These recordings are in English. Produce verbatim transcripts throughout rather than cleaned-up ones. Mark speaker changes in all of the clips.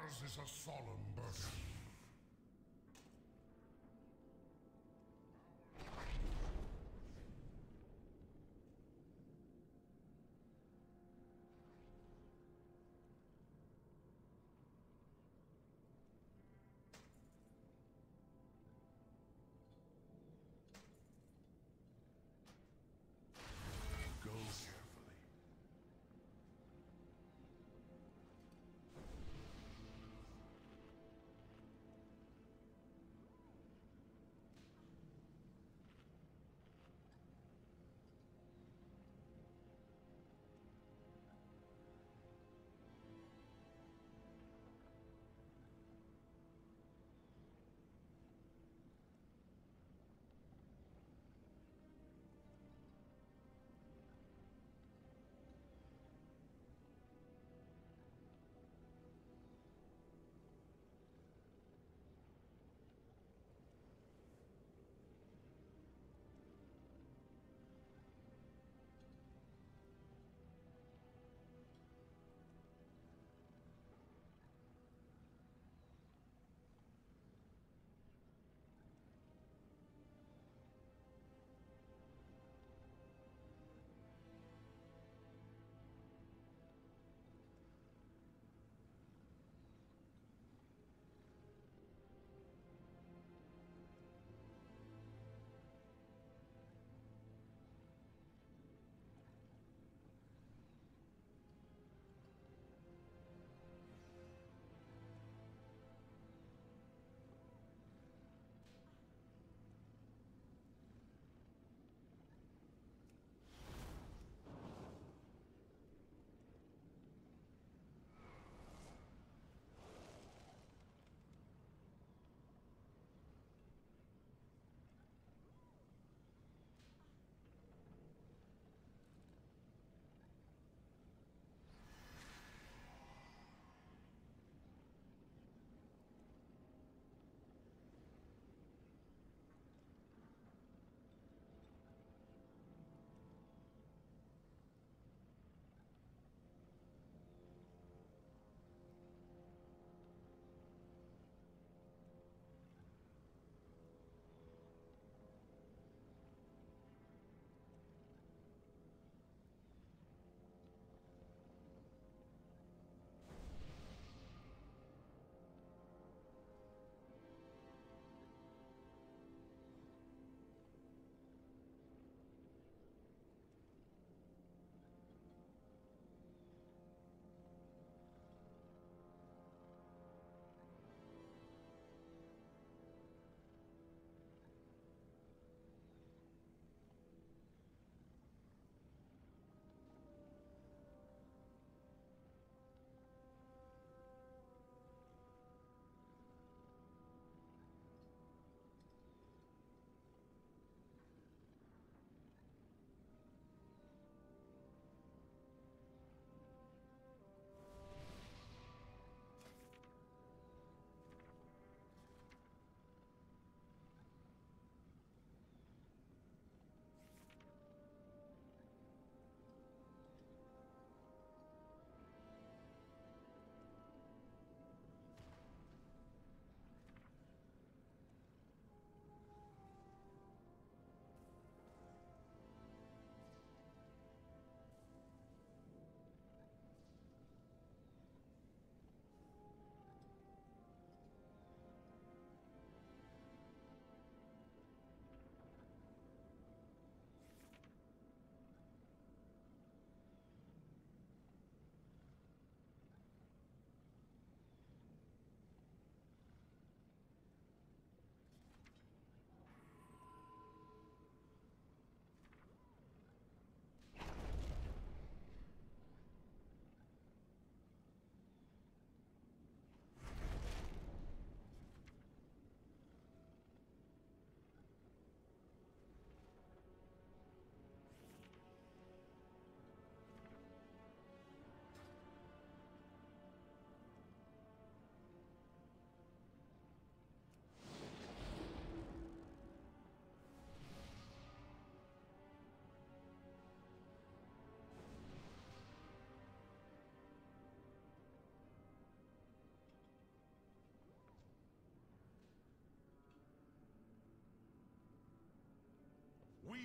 Speaker 1: Ours is a solemn burden. Go carefully.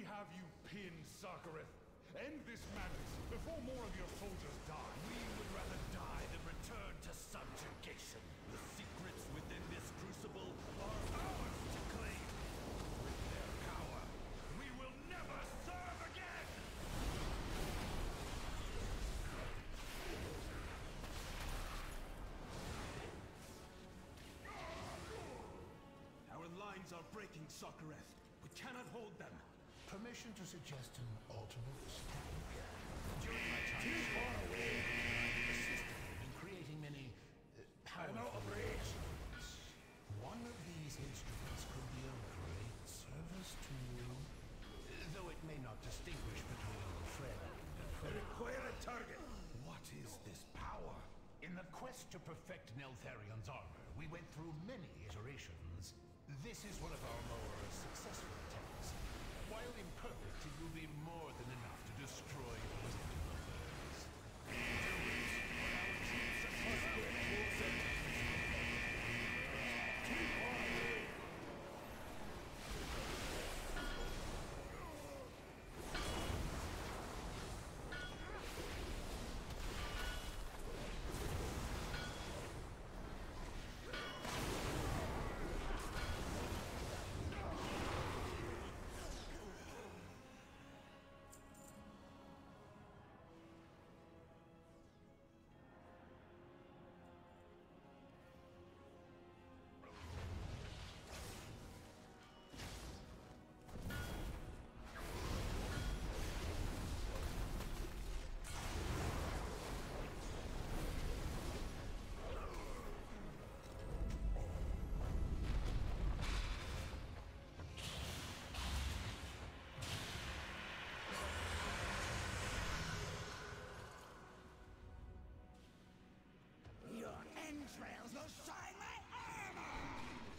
Speaker 1: we have you pinned, Sarkareth. End this madness before more of your soldiers die.
Speaker 2: We would rather die than return to subjugation. The secrets within this crucible are ours to claim. With their power, we will never serve again! Our lines are breaking, Sarkareth. We cannot hold them.
Speaker 3: Permission to suggest an alternate strategy. During my time too far away, I've assisted in creating many uh, powerful operations. One of these instruments could be of great service to you, though it may not distinguish between friend and foe.
Speaker 2: Require a target. What is this power?
Speaker 3: In the quest to perfect Neltharion's armor, we went through many iterations. This is one of our more successful attempts. While imperfect, it will be more than enough to destroy those others. Do it, or our troops are hostile. Too far away.
Speaker 2: Entrails will shine my armor!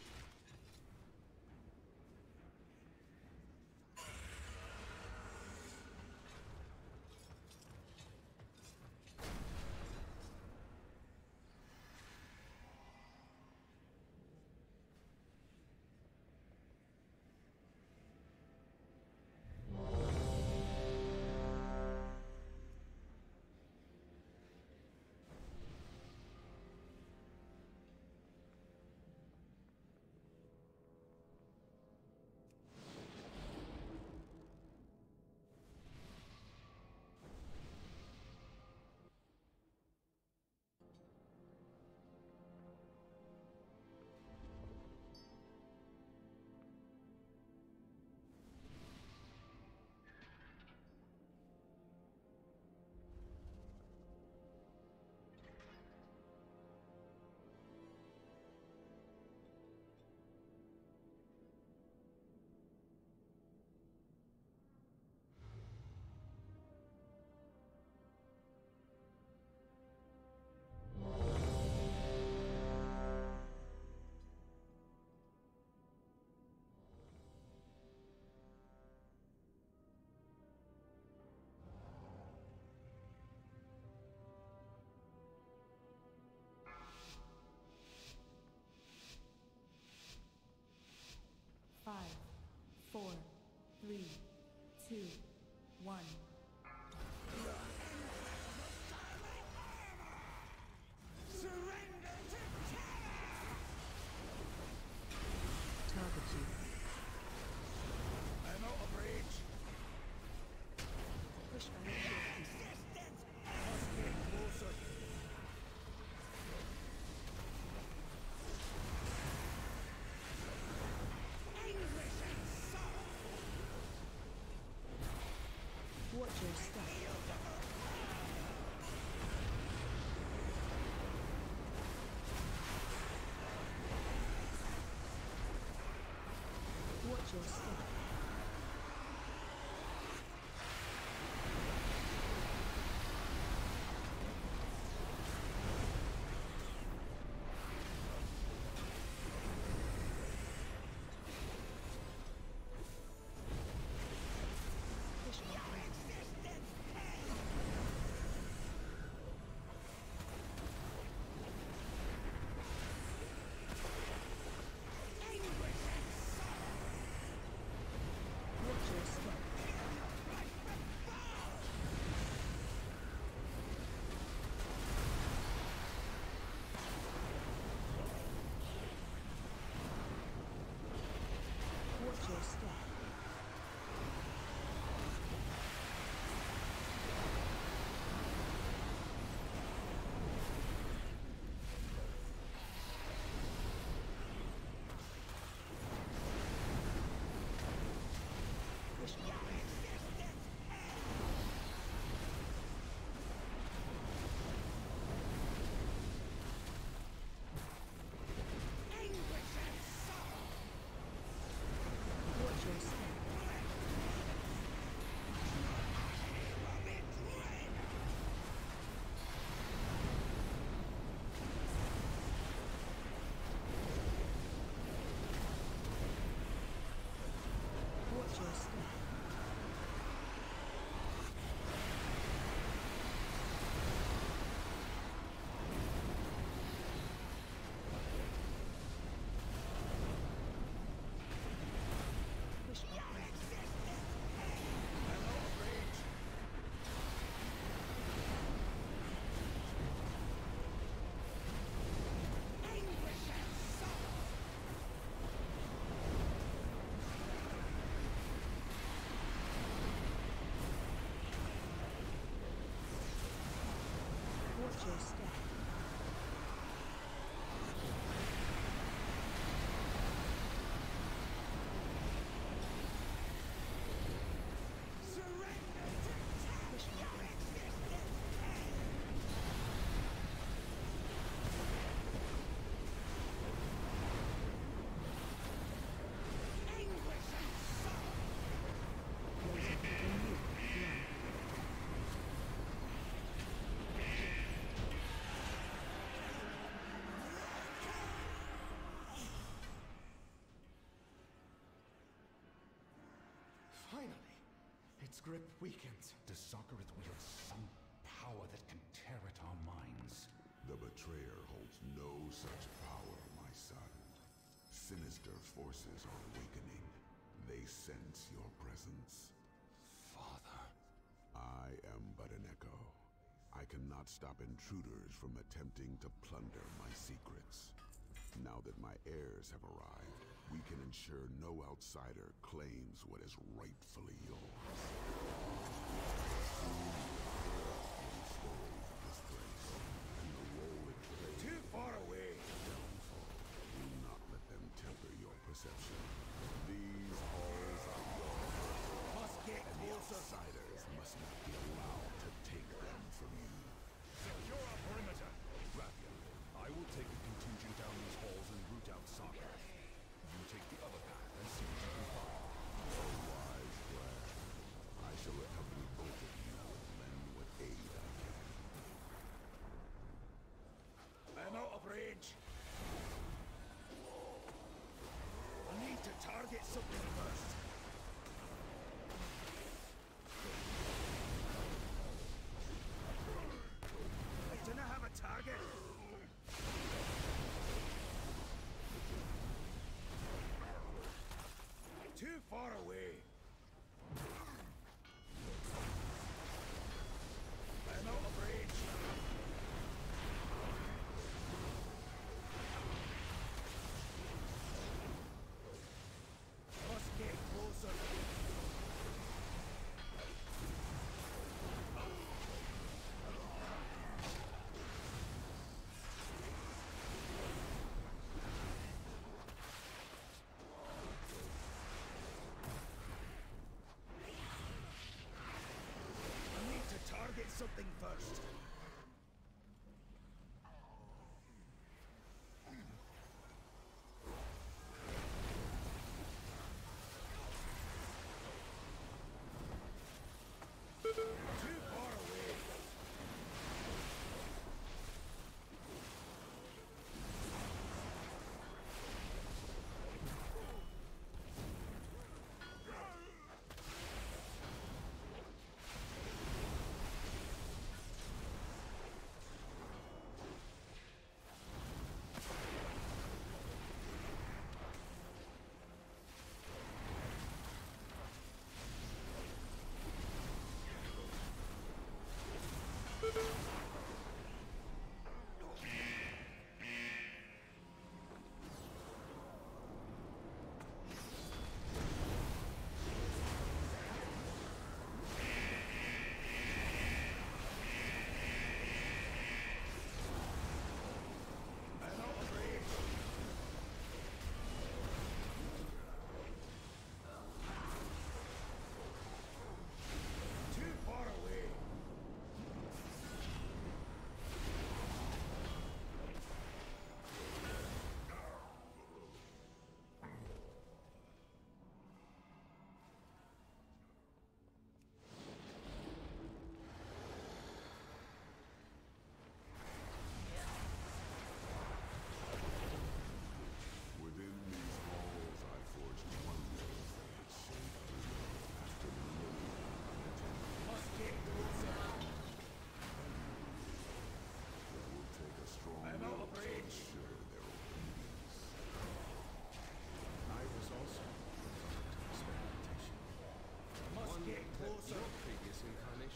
Speaker 4: Five, four, three, two, one.
Speaker 2: Surrender to terror!
Speaker 4: Target you.
Speaker 2: I'm out of reach.
Speaker 4: Push back shield.
Speaker 2: Resistance! Must get closer.
Speaker 4: Push my button. Watch your step. Watch your step. Push my button. Watch your step. Push my button. Closing within you. Blood.
Speaker 1: Finally! Its grip weakens. Does Sokarith wield some power that can tear at our minds?
Speaker 5: The Betrayer holds no such power, my son. Sinister forces are awakening. They sense your presence.
Speaker 1: Father.
Speaker 5: I am but an echo. I cannot stop intruders from attempting to plunder my secrets. Now that my heirs have arrived, we can ensure no outsider claims what is rightfully yours. Soon, the story of this place, and the role it plays.
Speaker 2: Too far away!
Speaker 5: Downfall. Do not let them temper your perception. These halls are yours.
Speaker 2: Must get
Speaker 5: And the
Speaker 2: closer!
Speaker 5: outsiders must not be allowed to take them from you.
Speaker 1: Secure our perimeter! Raphia, I will take a contingent down these halls and root out Sokarith. You take the other path and see what you can find.
Speaker 5: A wise plan. I shall accompany both of you and lend what aid I can.
Speaker 2: I'm out of range. I need to target something first. I do not have a target. Too far away. I'm out of range. Must get closer. I need to target something first. Too far away.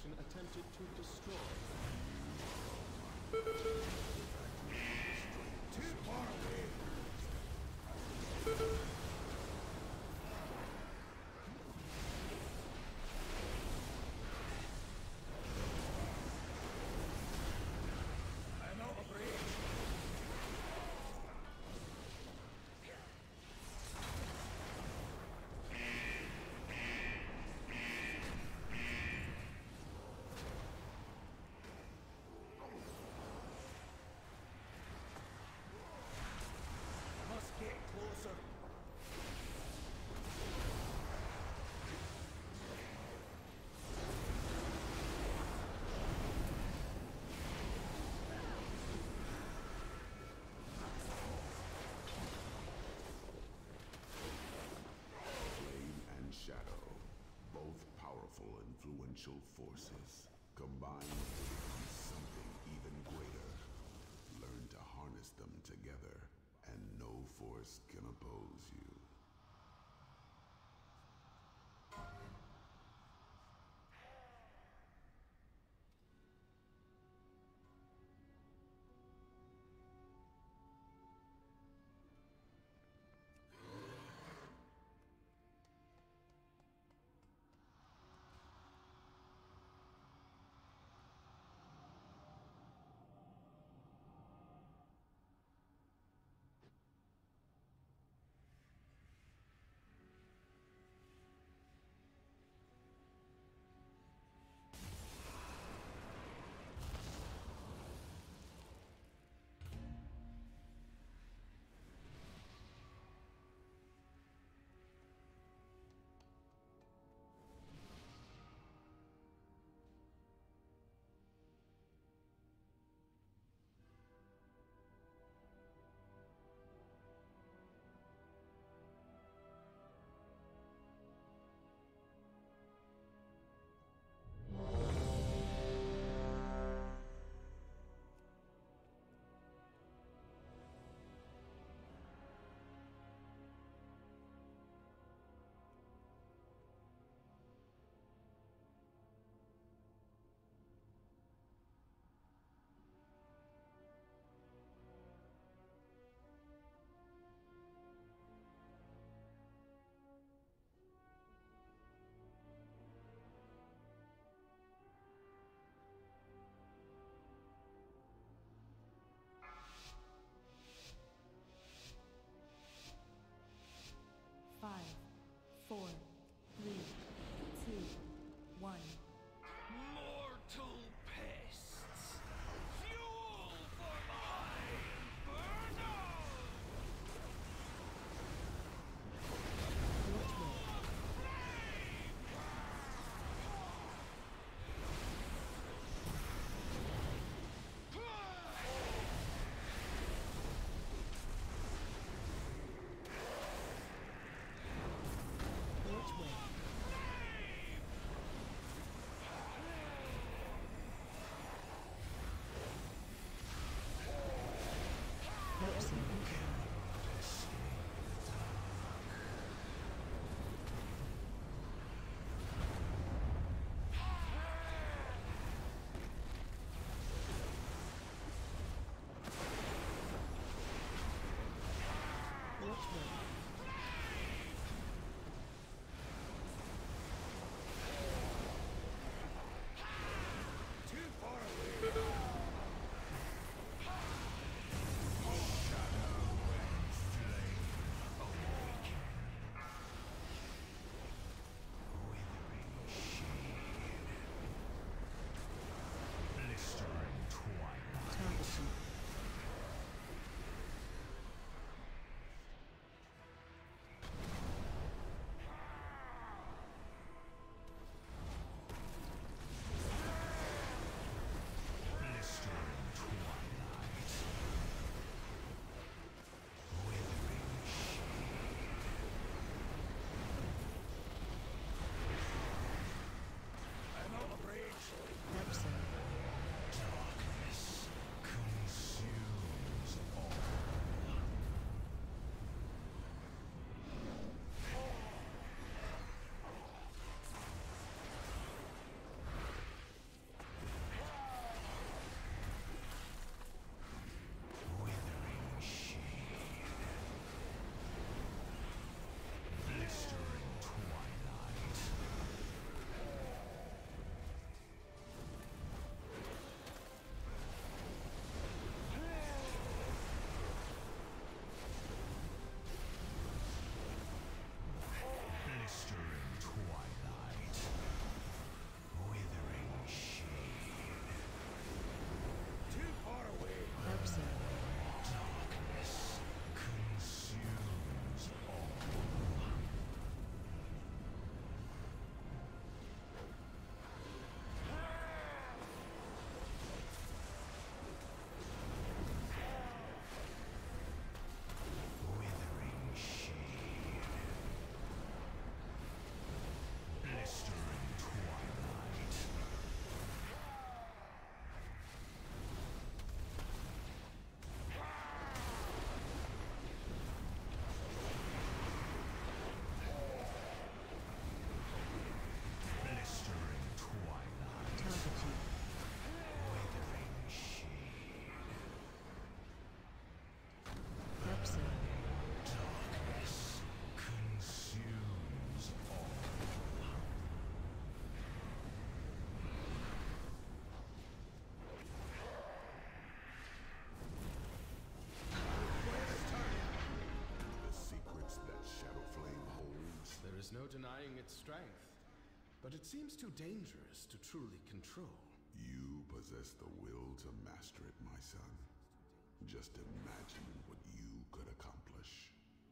Speaker 6: faction attempted to destroy.
Speaker 2: Too far away. I'm out of range. Must get closer.
Speaker 5: Flame and Shadow, both powerful, influential forces, combined to become something even greater. Learn to harness them together, and no force can oppose you.
Speaker 7: Five, four, three, two, one.
Speaker 2: Mortal pests! Fuel for my inferno!
Speaker 4: Which way? Which way?
Speaker 6: denying its strength, but it seems too dangerous to truly control.
Speaker 5: You possess the will to master it, my son. Just imagine what you could accomplish.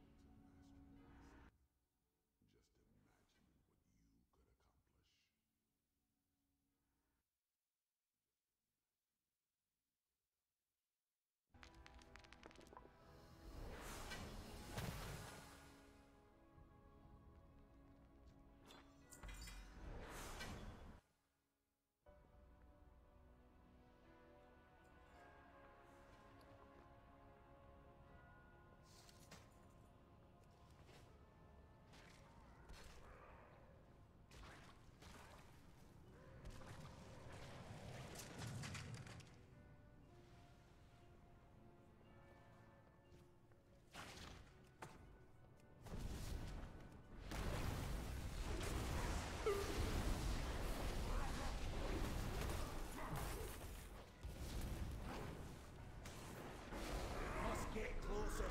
Speaker 2: Must get closer.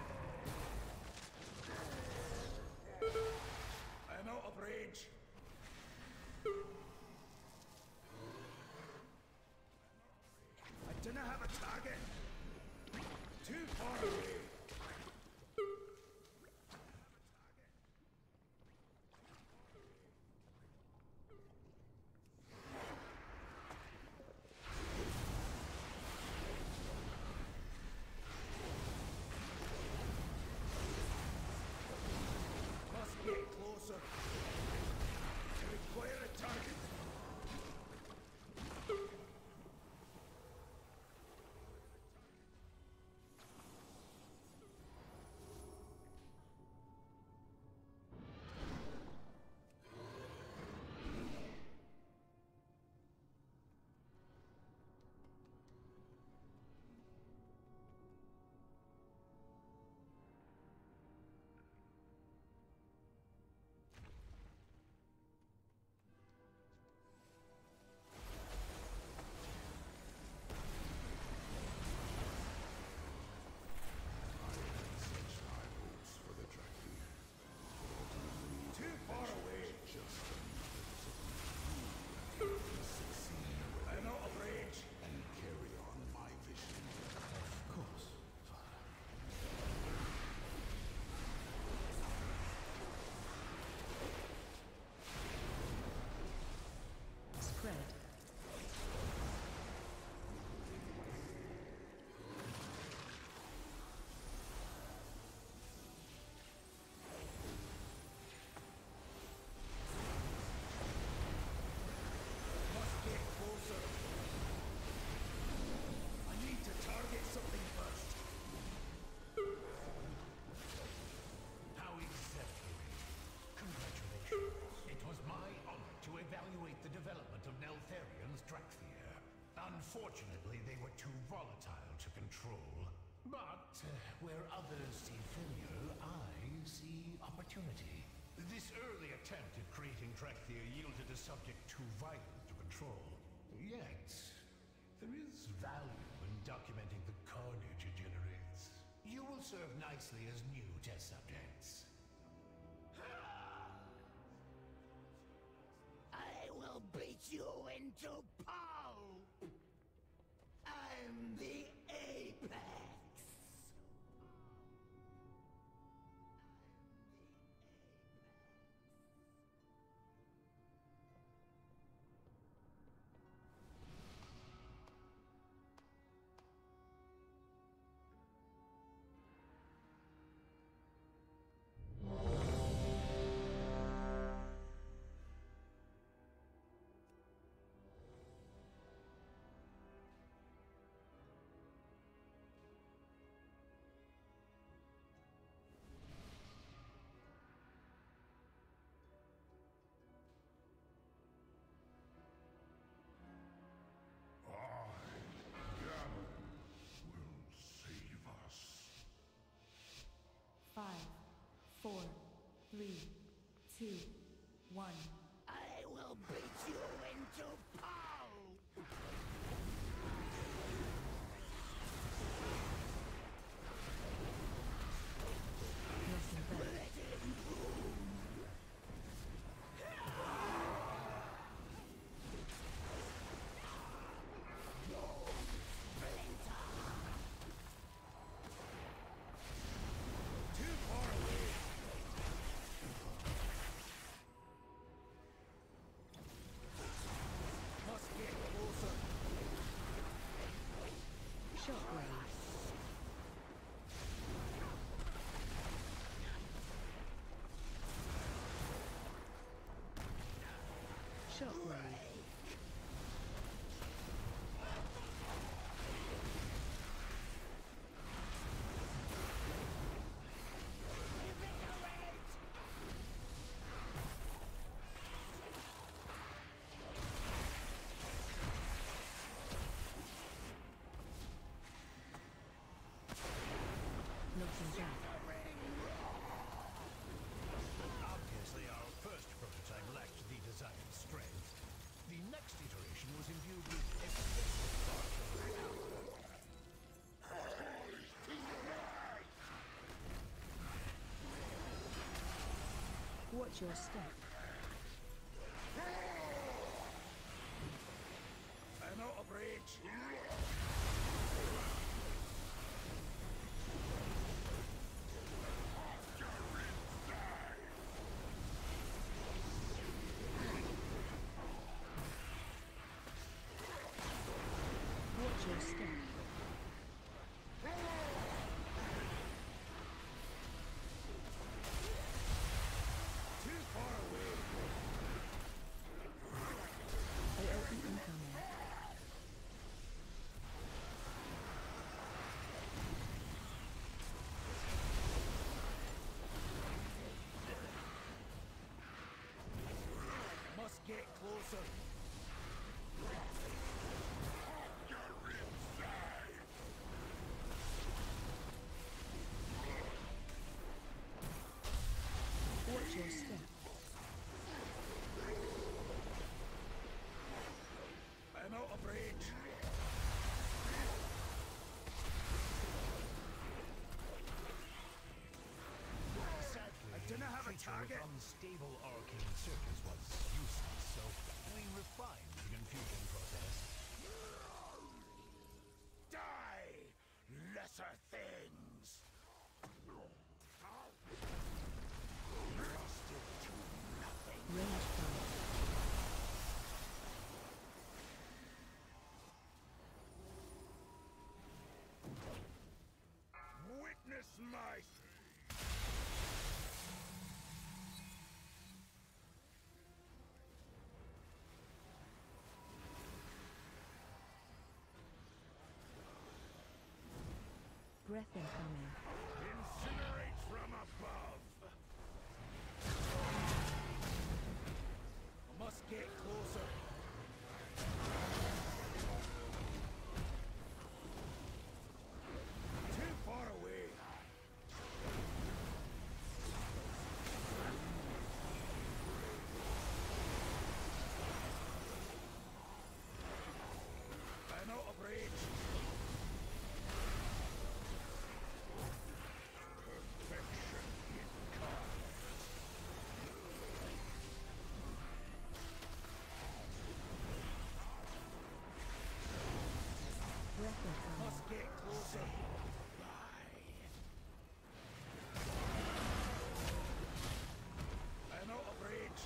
Speaker 2: I'm out of range. I do not have a target. Too far away. Must get closer. I require a target.
Speaker 5: Such high hopes for the Dracthi.
Speaker 2: Too far away.
Speaker 5: Just a to succeed
Speaker 2: I'm out of range.
Speaker 5: and carry on my vision.
Speaker 6: Of course, Father.
Speaker 4: Spread.
Speaker 2: Must get closer. I need to target something first.
Speaker 3: How exemplary. Congratulations. It was my honor to evaluate the development of Neltharion's Dracthyr. Unfortunately, they were too volatile to control. But uh, where others see failure, I see opportunity. This early attempt at creating Dracthyr yielded a subject too violent to control. Yet, there is value in documenting the carnage it generates. You will serve nicely as new test subjects. I will beat you into pulp! I'm the Apex!
Speaker 7: Five, four, three, two, one.
Speaker 3: I will beat you into pulp!
Speaker 4: Nothing better. Shockwave. Knocking back.
Speaker 2: Obviously, our first prototype lacked the desired strength. The next iteration was imbued with excessive martial power.
Speaker 4: Watch your step.
Speaker 2: I'm out of range.
Speaker 4: Watch your step.
Speaker 2: Too far away.
Speaker 4: A O E incoming.
Speaker 2: Must get closer.
Speaker 4: Watch your step.
Speaker 2: I'm out of range. Sadly, I didn't have a target. With unstable arcane circuits was useless, so we refined the confusion process. Die, lesser things. Trusted to nothing.
Speaker 4: Range fire.
Speaker 2: Witness my...
Speaker 4: Breath incoming.
Speaker 2: Incinerate from above! Must get closer. Too far away. I'm out of range. Perfection incarnate.
Speaker 4: Breath incoming.
Speaker 2: Must get closer. I'm out of range.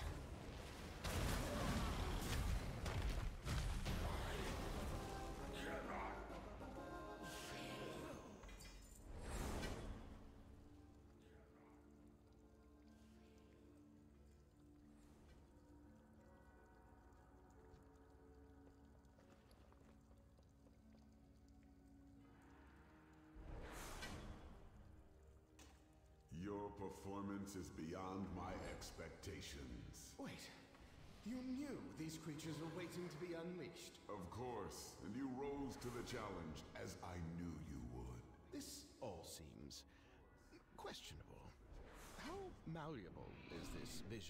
Speaker 5: Your performance is beyond my expectations.
Speaker 6: Wait. You knew these creatures were waiting to be unleashed.
Speaker 5: Of course, and you rose to the challenge, as I knew you would.
Speaker 6: This all seems questionable. How malleable is this vision?